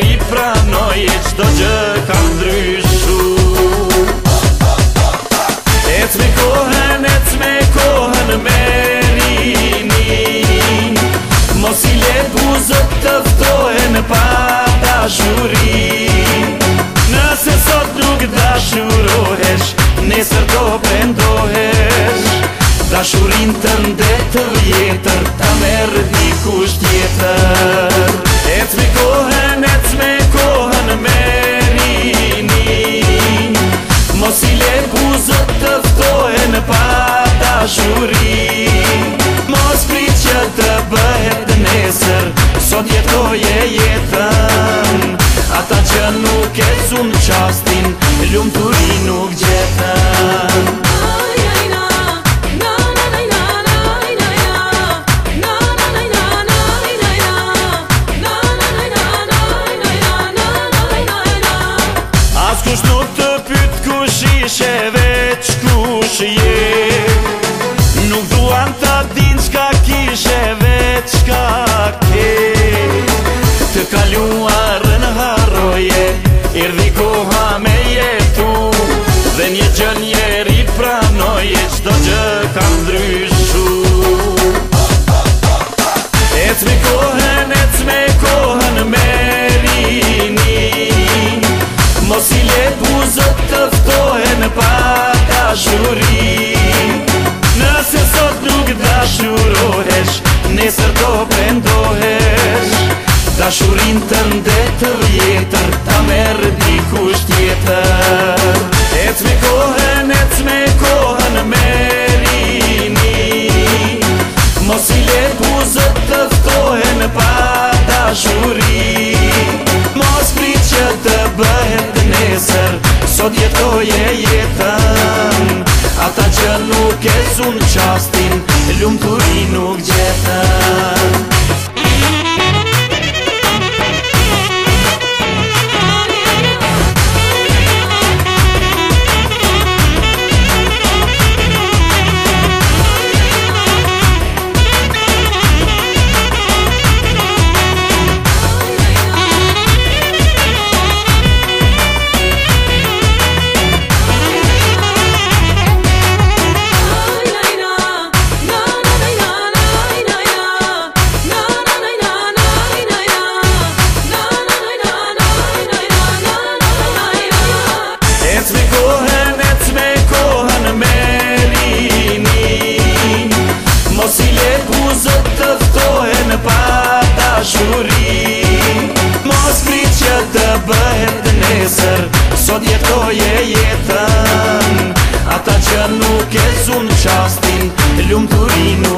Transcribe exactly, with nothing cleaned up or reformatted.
njeri pranoj e qdo gjë ka ndryshu. Ec me kohën, ec me kohën me rini, mos i le buzët tëftohen pa dashuri. Nëse sot nuk dashurohesh, nesër do pendohesh. Dashurin të ndetë vjetër, ta merë dikush tjetër. Ec me kohën, ec me kohën me rini, mos i le buzët tëftohen pa dashuri. Mos prit që të bëhet nesër, sot jetoje jetën. Ata që nuk e cun qastin, lumturi nuk gjetën. Askush nuk të pyt kush ishe veç kush je, nuk duan ta din qka kishe veç qka ke. Të kaluarën harroje, erdhi koha me jetu, dhe një gjë njeri pranoje, qdo gjë ka ndryshu. Ec me kohën, ec me kohën me rini, mos i le buzët tëftohen pa dashuri. Nëse sot nuk dashurohesh, nesër do pendohesh. Dashurin të ndetë vjetër, ta merë dikush tjetër. Ec me kohën, ec me kohën me rini, mos i le buzët tëftohen pa dashuri. Mos prit që të bëhet nesër, sot jetoje jetën. Ata që nuk e cun qastin, lumturi nuk gjetën. Mos i le buzët tëftohen pa dashuri. Mos prit që të bëhet nesër, sot jetoje jetën. Ata që nuk e cun qastin, lumturi nuk